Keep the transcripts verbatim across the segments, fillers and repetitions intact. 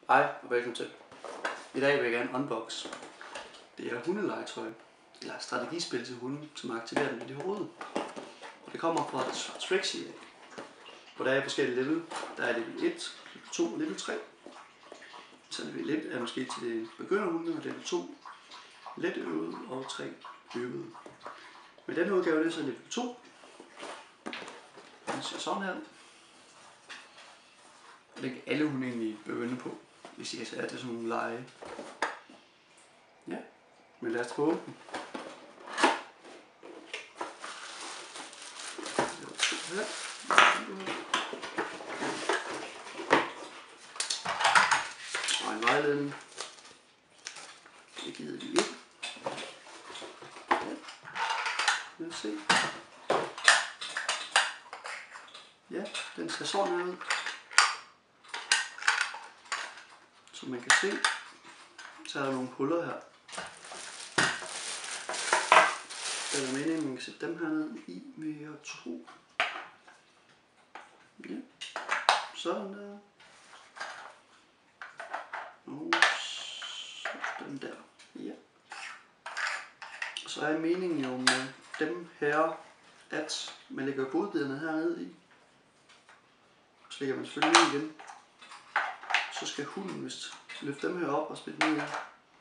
Hej og velkommen til. I dag vil jeg gerne unbox. Det er hundelegetøj, eller strategispil til hunde, som aktiverer den i hovedet. Og det kommer fra Trixie, hvor der er forskellige level. Der er level et, level to og level tre. Så level et er måske til det begynderhunde, og level to let øvet og tre øvet. Men denne udgave er så level to. Den ser sådan her. Og det kan alle hunde egentlig begynde på, hvis I er til sådan nogle lege. Ja, men lad os prøve den. Her. Og en vejledning. Det gider vi ikke. Ja. Lad os se. Ja, den ser sådan her ud. Som man kan se, så er der nogle huller her. Der er meningen, at man kan sætte dem her ned i ved at tro. Ja, sådan der. Og sådan der. Ja. Så er meningen jo med dem her, at man lægger godbiderne hernede i. Så lægger man selvfølgelig ned igen. Så skal hunden vist løfte dem her op og spille ned i.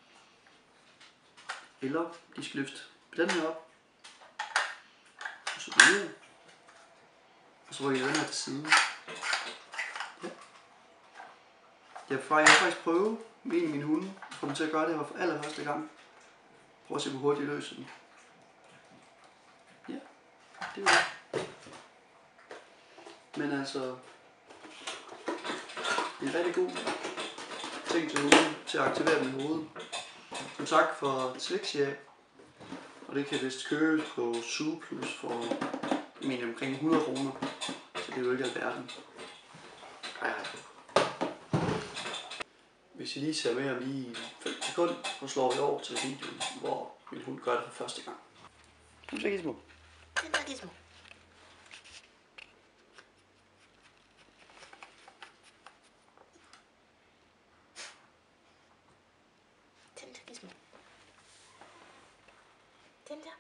Eller de skal løfte den her op. Og så ned. Og så rykker jeg den her til siden. Ja. Jeg har faktisk prøvet med en af mine hunde at få dem til at gøre det her for allerførste gang. Prøv at se hvor hurtigt jeg løser den. Ja, det er det. Men altså, det er en rigtig god ting til hunden til at aktivere den i hovedet. Som sagt for Trixie, og det kan vist købe på Zooplus for jeg mener, omkring hundrede kroner, så det er jo ikke alverden. Ej, ej. Hvis I lige ser med om lige fem sekunder, så slår vi over til videoen, hvor min hund gør det for første gang. Kom så, Gizmo. Kom så, Gizmo. Tænd der, Gizmo. Tænd der.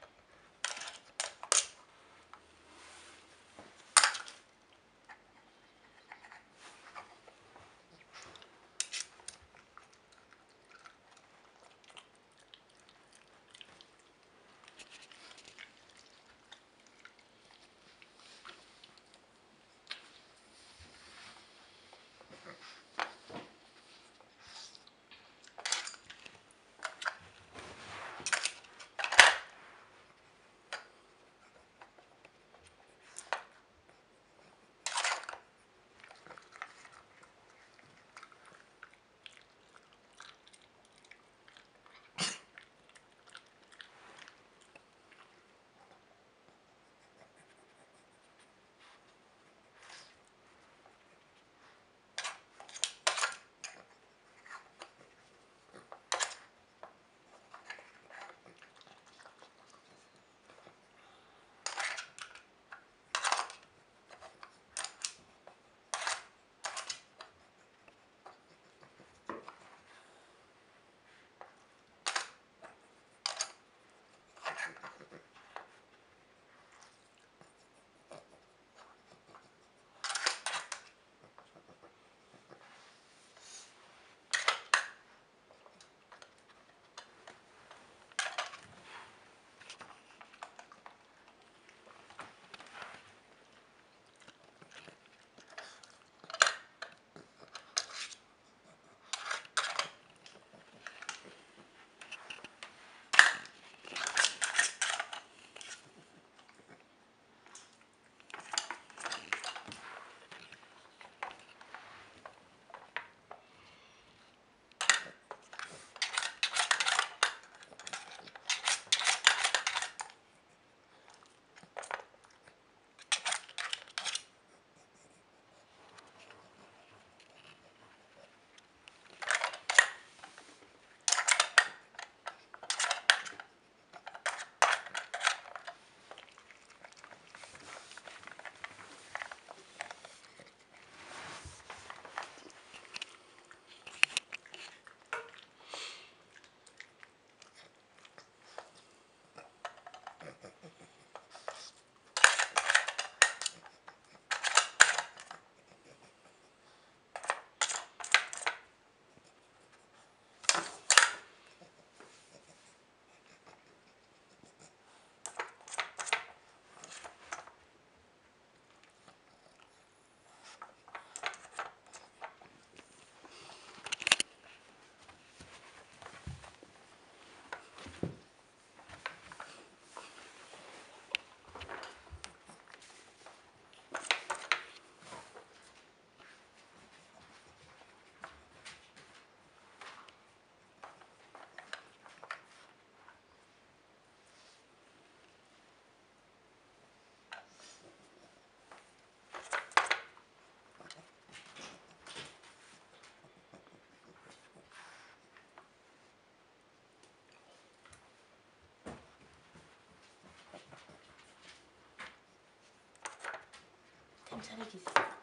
Tinta, giv.